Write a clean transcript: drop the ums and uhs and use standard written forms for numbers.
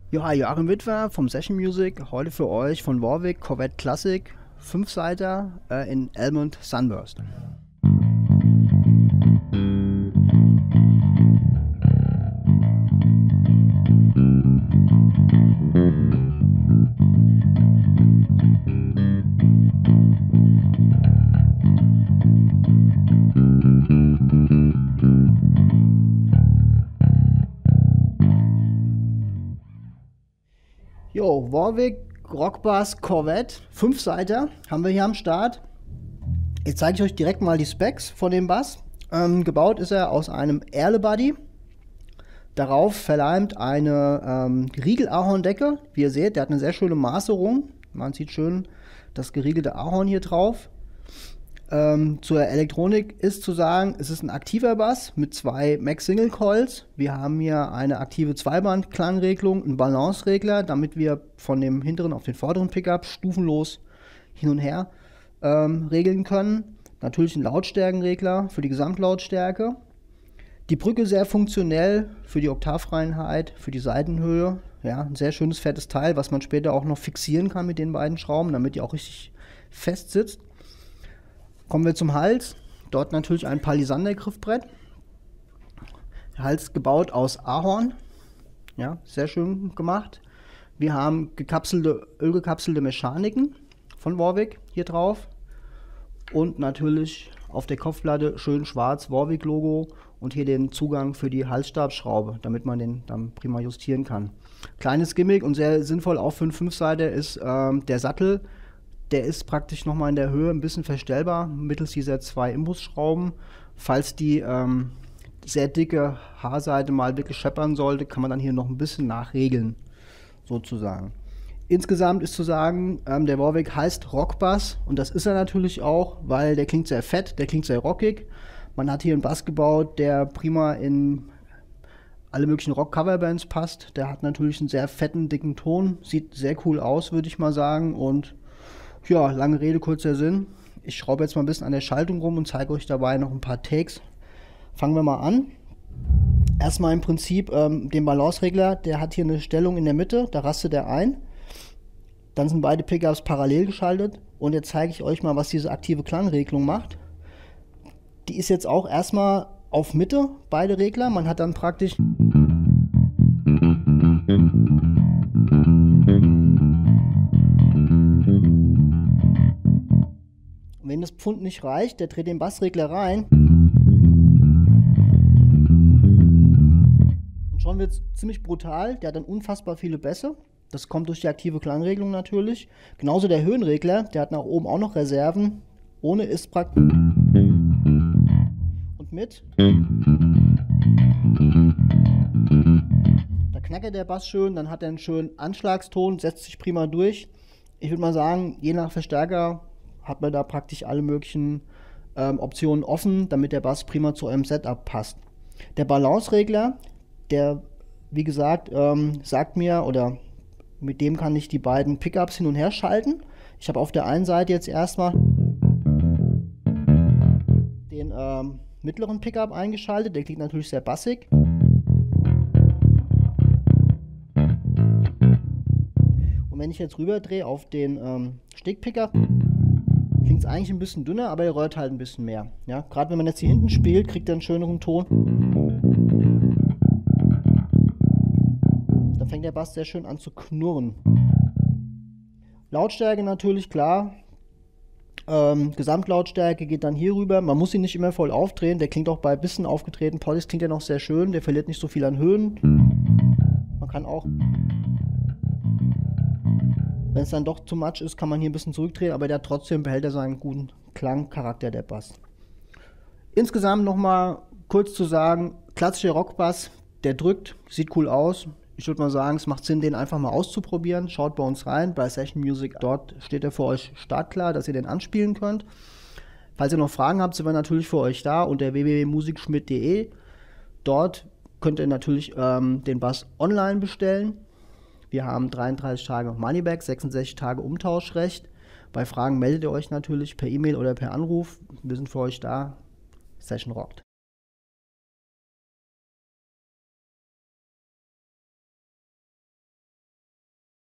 Ja, Joachim Witwer vom Session Music, heute für euch von Warwick Corvette Classic, 5-Seiter in Almond Sunburst. Jo, Warwick Rockbass Corvette, 5-Seiter haben wir hier am Start. Jetzt zeige ich euch direkt mal die Specs von dem Bass. Gebaut ist er aus einem Erle-Body. Darauf verleimt eine Riegel-Ahorndecke. Wie ihr seht, der hat eine sehr schöne Maserung. Man sieht schön das geriegelte Ahorn hier drauf. Zur Elektronik ist zu sagen, es ist ein aktiver Bass mit 2 Max Single Coils. Wir haben hier eine aktive Zweiband-Klangregelung, einen Balanceregler, damit wir von dem hinteren auf den vorderen Pickup stufenlos hin und her regeln können. Natürlich ein Lautstärkenregler für die Gesamtlautstärke. Die Brücke sehr funktionell für die Oktavreinheit, für die Saitenhöhe. Ja, ein sehr schönes fettes Teil, was man später auch noch fixieren kann mit den beiden Schrauben, damit die auch richtig fest sitzt. Kommen wir zum Hals. Dort natürlich ein Palisander-Griffbrett. Der Hals gebaut aus Ahorn. Ja, sehr schön gemacht. Wir haben ölgekapselte Mechaniken von Warwick hier drauf. Und natürlich auf der Kopfplatte schön schwarz Warwick-Logo und hier den Zugang für die Halsstabsschraube, damit man den dann prima justieren kann. Kleines Gimmick und sehr sinnvoll auch für einen 5-Seiter ist der Sattel. Der ist praktisch nochmal in der Höhe ein bisschen verstellbar mittels dieser 2 Imbusschrauben. Falls die sehr dicke Haarseite mal wirklich scheppern sollte, kann man dann hier noch ein bisschen nachregeln, sozusagen. Insgesamt ist zu sagen, der Warwick heißt Rockbass und das ist er natürlich auch, weil der klingt sehr fett, der klingt sehr rockig. Man hat hier einen Bass gebaut, der prima in alle möglichen Rock-Coverbands passt. Der hat natürlich einen sehr fetten, dicken Ton, sieht sehr cool aus, würde ich mal sagen. Und ja, lange Rede, kurzer Sinn. Ich schraube jetzt mal ein bisschen an der Schaltung rum und zeige euch dabei noch ein paar Takes. Fangen wir mal an. Erstmal im Prinzip den Balanceregler, der hat hier eine Stellung in der Mitte, da rastet er ein. Dann sind beide Pickups parallel geschaltet und jetzt zeige ich euch mal, was diese aktive Klangregelung macht. Die ist jetzt auch erstmal auf Mitte, beide Regler. Man hat dann praktisch wenn das Pfund nicht reicht, der dreht den Bassregler rein. Und schon wird es ziemlich brutal. Der hat dann unfassbar viele Bässe. Das kommt durch die aktive Klangregelung natürlich. Genauso der Höhenregler, der hat nach oben auch noch Reserven. Ohne ist praktisch. Und mit. Da knackert der Bass schön, dann hat er einen schönen Anschlagston, setzt sich prima durch. Ich würde mal sagen, je nach Verstärker hat man da praktisch alle möglichen Optionen offen, damit der Bass prima zu eurem Setup passt. Der Balanceregler, der wie gesagt sagt mir, oder mit dem kann ich die beiden Pickups hin und her schalten. Ich habe auf der einen Seite jetzt erstmal den mittleren Pickup eingeschaltet, der klingt natürlich sehr bassig. Und wenn ich jetzt rüber drehe auf den Stick-Pickup, klingt es eigentlich ein bisschen dünner, aber er rollt halt ein bisschen mehr. Ja? Gerade wenn man jetzt hier hinten spielt, kriegt er einen schöneren Ton. Da fängt der Bass sehr schön an zu knurren. Lautstärke natürlich, klar. Gesamtlautstärke geht dann hier rüber. Man muss ihn nicht immer voll aufdrehen. Der klingt auch bei ein bisschen aufgedrehten Polys klingt er noch sehr schön. Der verliert nicht so viel an Höhen. Man kann auch, wenn es dann doch zu much ist, kann man hier ein bisschen zurückdrehen, aber der trotzdem behält er seinen guten Klangcharakter, der Bass. Insgesamt nochmal kurz zu sagen, klassischer Rockbass, der drückt, sieht cool aus. Ich würde mal sagen, es macht Sinn, den einfach mal auszuprobieren. Schaut bei uns rein, bei Session Music, dort steht er für euch startklar, dass ihr den anspielen könnt. Falls ihr noch Fragen habt, sind wir natürlich für euch da unter www.musikschmidt.de. Dort könnt ihr natürlich den Bass online bestellen. Wir haben 33 Tage Moneyback, 66 Tage Umtauschrecht. Bei Fragen meldet ihr euch natürlich per E-Mail oder per Anruf. Wir sind für euch da. Session rockt.